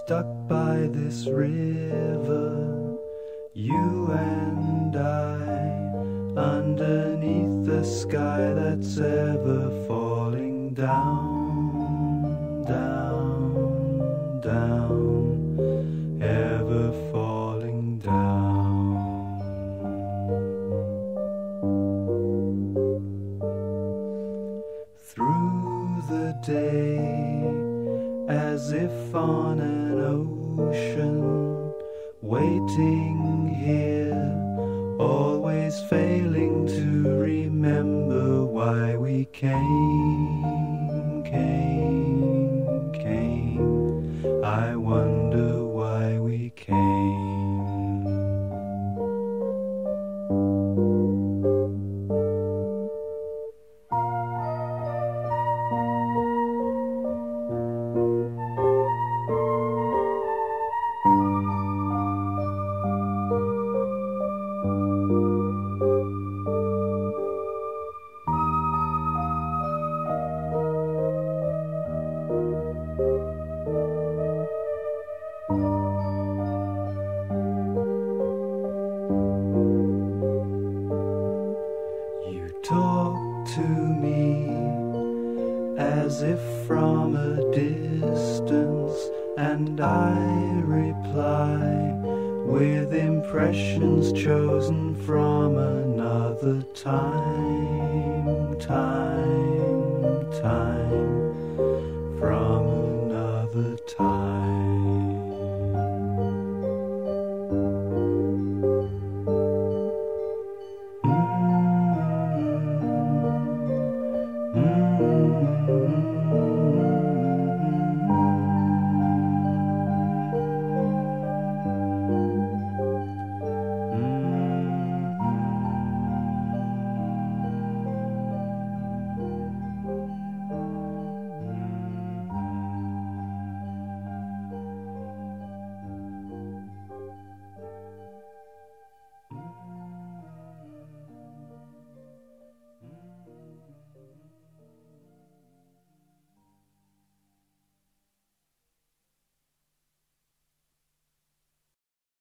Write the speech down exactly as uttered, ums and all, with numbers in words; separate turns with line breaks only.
stuck by this river, you and I, underneath the sky that's ever falling down, down, down, ever falling down. Through the day, as if on an ocean, waiting here, always failing to remember why we came, came, came. I wonder why we came. Talk to me as if from a distance, and I reply with impressions chosen from another time, time, time.